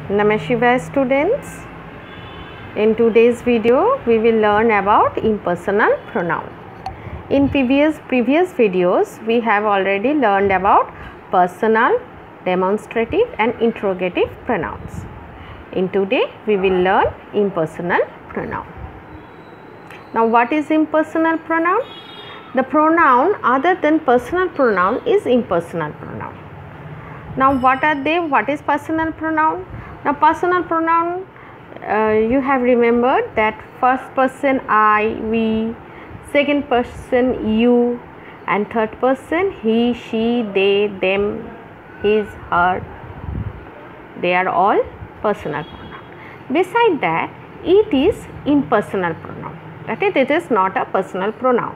Namah Shivaya students. In today's video we will learn about impersonal pronoun. In previous videos we have already learned about personal, demonstrative and interrogative pronouns. In today we will learn impersonal pronoun. Now what is impersonal pronoun? The pronoun other than personal pronoun is impersonal pronoun. Now what are they? What is personal pronoun? Now personal pronoun, you have remembered that first person I, we, second person you, and third person he, she, they, them, his, her. They are all personal pronoun. Beside that, it is impersonal pronoun. That is, it is not a personal pronoun.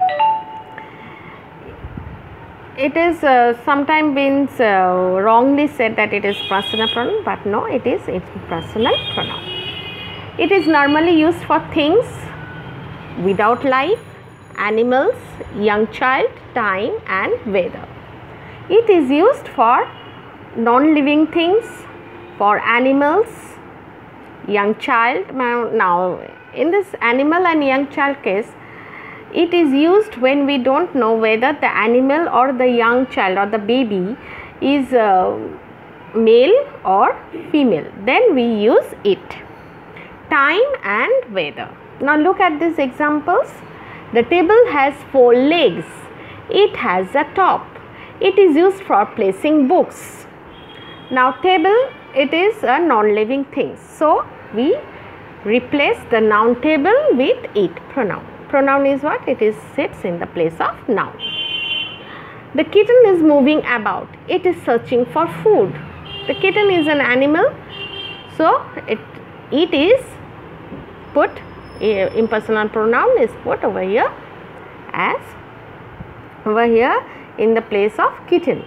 It is sometimes been wrongly said that it is personal pronoun, but no, it is impersonal pronoun. It is normally used for things without life, animals, young child, time and weather. It is used for non-living things, for animals, young child. Now in this animal and young child case, it is used when we don't know whether the animal or the young child or the baby is male or female. Then we use it. Time and weather. Now look at these examples. The table has 4 legs. It has a top. It is used for placing books. Now table, it is a non-living thing. So we replace the noun table with it pronoun. Pronoun is what? It is sits in the place of noun. The kitten is moving about. It is searching for food. The kitten is an animal, so it is put, impersonal pronoun is put over here as over here in the place of kitten.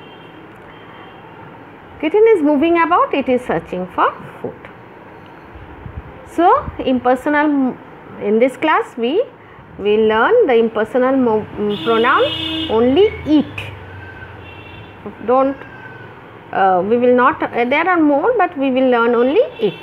Kitten is moving about. It is searching for food. So impersonal, in this class we learn the impersonal pronoun only it. Don't we will not, there are more, but we will learn only it.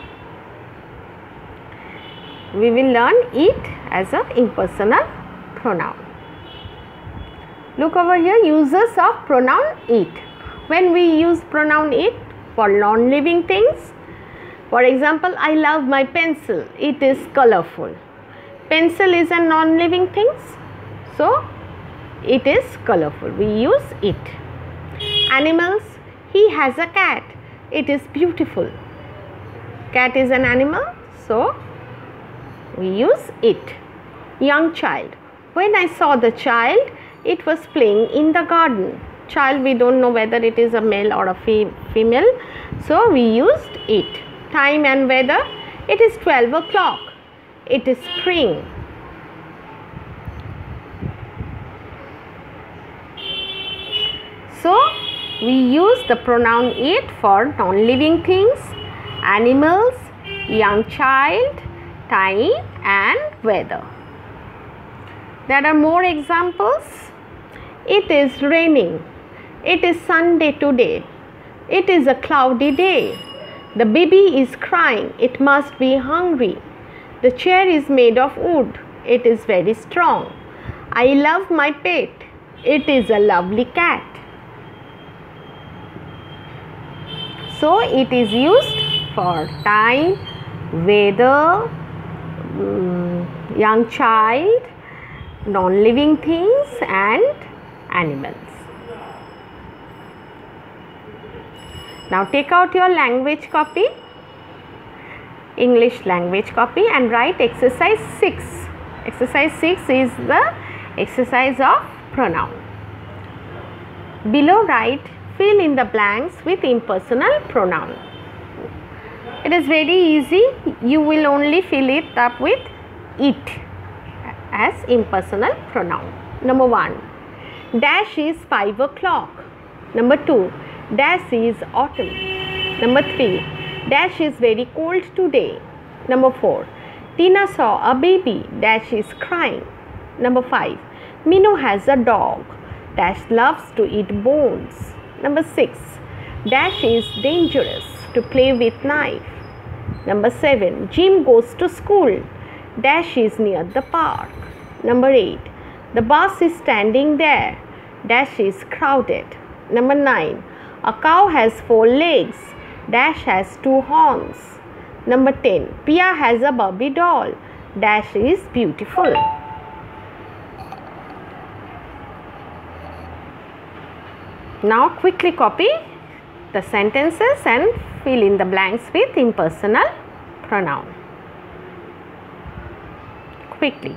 We will learn it as an impersonal pronoun. Look over here, uses of pronoun it. When we use pronoun it for non-living things, for example, I love my pencil. It is colorful. Pencil is a non-living thing, so it is colorful. We use it. Animals, he has a cat. It is beautiful. Cat is an animal, so we use it. Young child. When I saw the child, it was playing in the garden. Child, we don't know whether it is a male or a female, so we used it. Time and weather, it is 12 o'clock. It is spring. So we use the pronoun it for non-living things, animals, young child, time and weather. There are more examples. It is raining. It is Sunday today. It is a cloudy day. The baby is crying. It must be hungry. The chair is made of wood. It is very strong. I love my pet. It is a lovely cat. So it is used for time, weather, young child, non-living things and animals. Now take out your language copy, English language copy, and write exercise 6. Exercise 6 is the exercise of pronoun. Below write, fill in the blanks with impersonal pronoun. It is very easy. You will only fill it up with it as impersonal pronoun. Number 1, dash is 5 o'clock. Number 2, dash is autumn. Number 3, dash is very cold today. Number 4, Tina saw a baby. Dash is crying. Number 5, Minu has a dog. Dash loves to eat bones. Number 6, dash is dangerous. to play with knife. Number 7. Jim goes to school. Dash is near the park. Number 8. The bus is standing there. Dash is crowded. Number 9. A cow has 4 legs. Dash has 2 horns. Number 10. Pia has a Barbie doll. Dash is beautiful. Now quickly copy the sentences and fill in the blanks with impersonal pronoun. Quickly.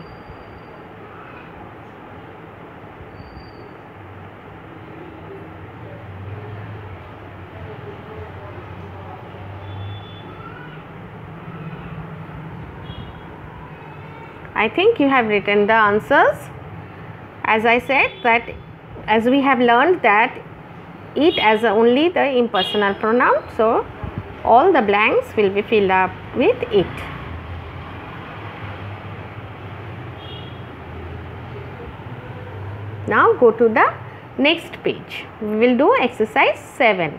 I think you have written the answers. As I said, that as we have learned that it as only the impersonal pronoun, so all the blanks will be filled up with it. Now go to the next page. We will do exercise 7.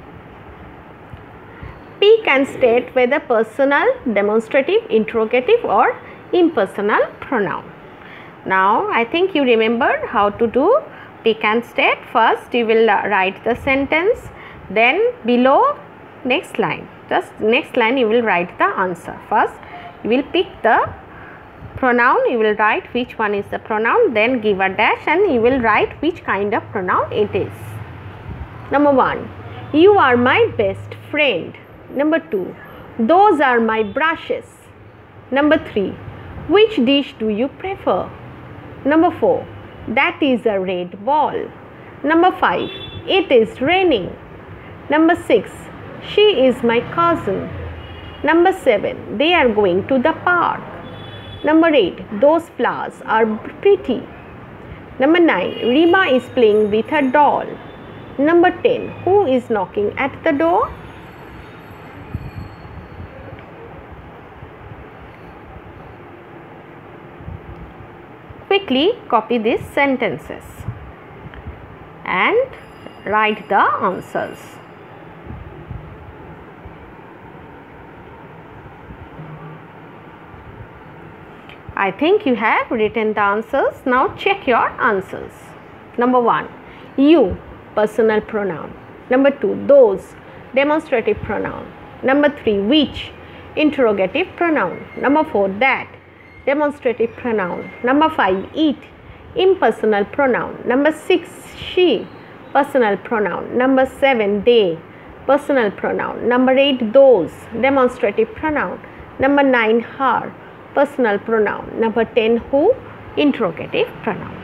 Pick and state whether personal, demonstrative, interrogative or impersonal pronoun. Now I think you remember how to do pick and state. First you will write the sentence, then below next line, just next line you will write the answer. First you will pick the pronoun, you will write which one is the pronoun, then give a dash and you will write which kind of pronoun it is. Number 1. You are my best friend. Number 2. Those are my brushes. Number 3. Which dish do you prefer? Number 4. That is a red ball. Number 5. It is raining. Number 6. She is my cousin. Number 7. They are going to the park. Number 8. Those flowers are pretty. Number 9. Rima is playing with her doll. Number 10. Who is knocking at the door? Quickly copy these sentences and write the answers. I think you have written the answers. Now check your answers. Number 1. You, personal pronoun. Number 2. Those, demonstrative pronoun. Number 3. Which, interrogative pronoun. Number 4. That, demonstrative pronoun. Number 5. It, impersonal pronoun. Number 6. She, personal pronoun. Number 7. They, personal pronoun. Number 8. Those, demonstrative pronoun. Number 9. Her, personal pronoun. Number 10. Who, interrogative pronoun.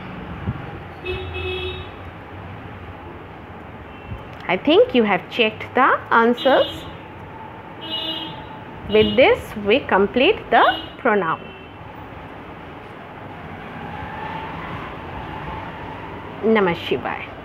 I think you have checked the answers. With this we complete the pronoun. Namah Shivaya.